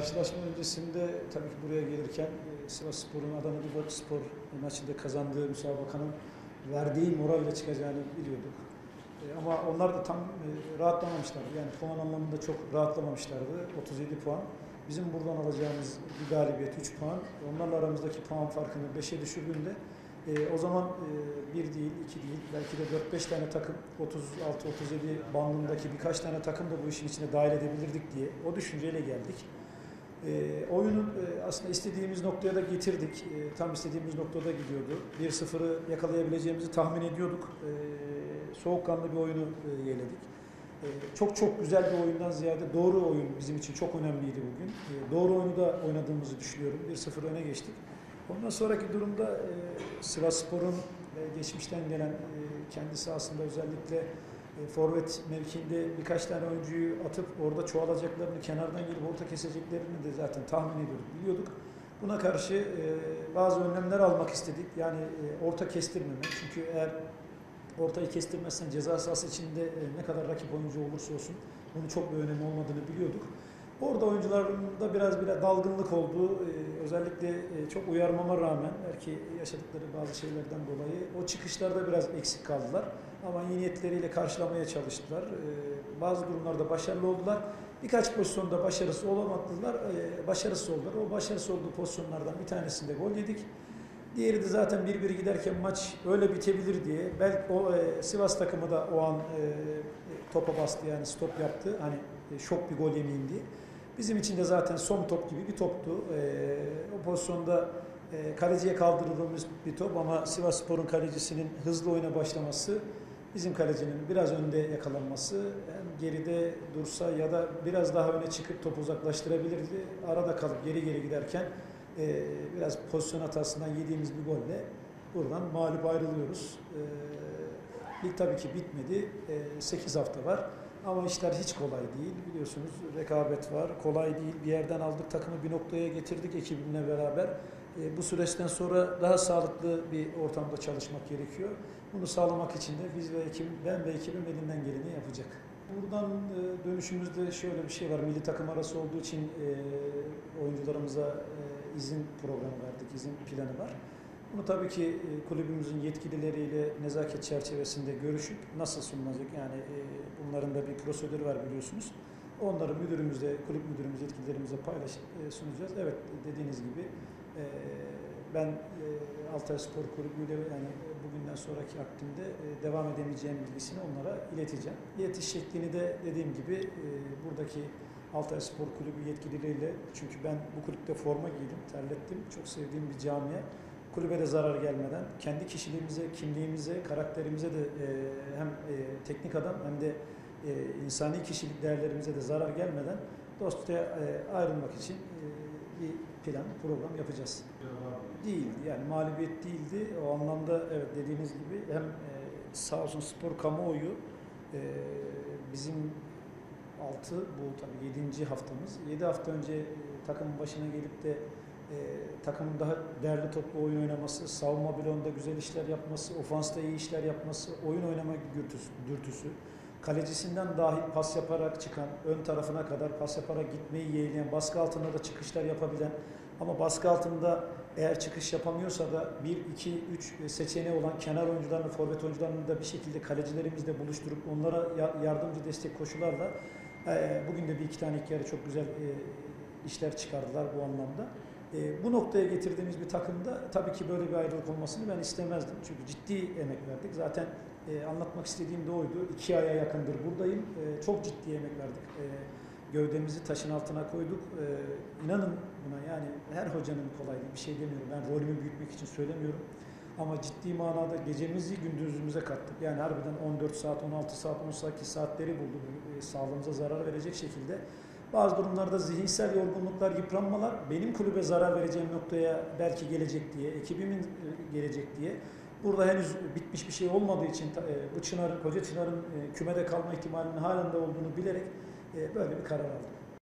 Karşılaşma öncesinde tabii ki buraya gelirken Sivasspor'un Adana Demirspor maçında kazandığı müsabakanın verdiği moralle çıkacağını biliyorduk. Ama onlar da tam rahatlamamışlardı. Yani puan anlamında çok rahatlamamışlardı. 37 puan. Bizim buradan alacağımız bir galibiyet 3 puan. Onlarla aramızdaki puan farkını 5'e düşürdüğünde o zaman 1 değil, 2 değil, belki de 4-5 tane takım, 36-37 bandındaki birkaç tane takım da bu işin içine dahil edebilirdik diye o düşünceyle geldik. Oyunun aslında istediğimiz noktaya da getirdik. Tam istediğimiz noktada gidiyordu. 1-0'ı yakalayabileceğimizi tahmin ediyorduk. Soğukkanlı bir oyunu yeğledik. Çok güzel bir oyundan ziyade doğru oyun bizim için çok önemliydi bugün. Doğru oyunu da oynadığımızı düşünüyorum. 1-0 öne geçtik. Ondan sonraki durumda Sivasspor'un geçmişten gelen kendisi aslında özellikle forvet mevkiinde birkaç tane oyuncuyu atıp orada çoğalacaklarını, kenardan gelip orta keseceklerini de zaten tahmin ediyorduk, biliyorduk. Buna karşı bazı önlemler almak istedik. Yani orta kestirmemek. Çünkü eğer ortayı kestirmezsen ceza sahası içinde ne kadar rakip oyuncu olursa olsun bunun çok bir önemi olmadığını biliyorduk. Orada oyuncularında biraz dalgınlık oldu. Özellikle çok uyarmama rağmen belki yaşadıkları bazı şeylerden dolayı o çıkışlarda biraz eksik kaldılar. Ama iyi niyetleriyle karşılamaya çalıştılar. Bazı durumlarda başarılı oldular. Birkaç pozisyonda başarısız olamadılar. Başarısız oldular. O başarısız olduğu pozisyonlardan bir tanesinde gol yedik. Diğeri de zaten 1-1 giderken maç öyle bitebilir diye. Belki o Sivas takımı da o an topa bastı, yani stop yaptı. Hani şok bir gol yemeyeyim diye. Bizim için de zaten son top gibi bir toptu. O pozisyonda kaleciye kaldırıldığımız bir top ama Sivasspor'un kalecisinin hızlı oyuna başlaması, bizim kalecinin biraz önde yakalanması, hem geride dursa ya da biraz daha öne çıkıp topu uzaklaştırabilirdi. Arada kalıp geri giderken biraz pozisyon hatasından yediğimiz bir golle buradan mağlup ayrılıyoruz. Lig tabii ki bitmedi. 8 hafta var. Ama işler hiç kolay değil. Biliyorsunuz rekabet var. Kolay değil. Bir yerden aldık takımı bir noktaya getirdik ekibimle beraber. Bu süreçten sonra daha sağlıklı bir ortamda çalışmak gerekiyor. Bunu sağlamak için de biz ve ben ve ekibim elinden geleni yapacak. Buradan dönüşümüzde şöyle bir şey var. Milli takım arası olduğu için oyuncularımıza izin programı verdik, izin planı var. Bunu tabii ki kulübümüzün yetkilileriyle nezaket çerçevesinde görüşüp nasıl sunulacak, yani bunların da bir prosedürü var biliyorsunuz. Onları müdürümüzle, kulüp müdürümüz, yetkililerimize paylaşıp sunacağız. Evet, dediğiniz gibi ben Altay Spor Kulübü'yle yani bugünden sonraki akdimde devam edemeyeceğim bilgisini onlara ileteceğim. İletiş şeklini de dediğim gibi buradaki Altay Spor Kulübü yetkilileriyle, çünkü ben bu kulüpte forma giydim, terlettim, çok sevdiğim bir camia. Kulübe de zarar gelmeden, kendi kişiliğimize, kimliğimize, karakterimize de hem teknik adam hem de insani kişilik değerlerimize de zarar gelmeden dostça ayrılmak için bir plan, program yapacağız. Değildi, yani mağlubiyet değildi. O anlamda evet, dediğiniz gibi hem sağ olsun spor kamuoyu bizim 6, bu tabii 7. haftamız. 7 hafta önce takımın başına gelip de takımın daha değerli toplu oyun oynaması, savunma bloğunda güzel işler yapması, ofansta iyi işler yapması, oyun oynama dürtüsü, kalecisinden dahi pas yaparak çıkan, ön tarafına kadar pas yaparak gitmeyi yeğleyen, baskı altında da çıkışlar yapabilen, ama baskı altında eğer çıkış yapamıyorsa da 1, 2, 3 seçeneği olan kenar oyuncularını, forvet oyuncularını da bir şekilde kalecilerimizle buluşturup onlara yardımcı destek koşularla bugün de bir iki tane ilk yarı çok güzel işler çıkardılar bu anlamda. Bu noktaya getirdiğimiz bir takımda tabii ki böyle bir ayrılık olmasını ben istemezdim. Çünkü ciddi emek verdik. Zaten anlatmak istediğim de oydu. 2 aya yakındır buradayım. Çok ciddi emek verdik. Gövdemizi taşın altına koyduk. İnanın buna, yani her hocanın kolaylığı, bir şey demiyorum. Ben rolümü büyütmek için söylemiyorum. Ama ciddi manada gecemizi gündüzümüze kattık. Yani harbiden 14 saat, 16 saat, 18 saatleri buldu. Sağlığımıza zarar verecek şekilde. Bazı durumlarda zihinsel yorgunluklar, yıpranmalar benim kulübe zarar vereceğim noktaya belki gelecek diye, ekibimin gelecek diye. Burada henüz bitmiş bir şey olmadığı için bu Çınar'ın, Koca Çınar'ın kümede kalma ihtimalinin halen de olduğunu bilerek böyle bir karar aldım.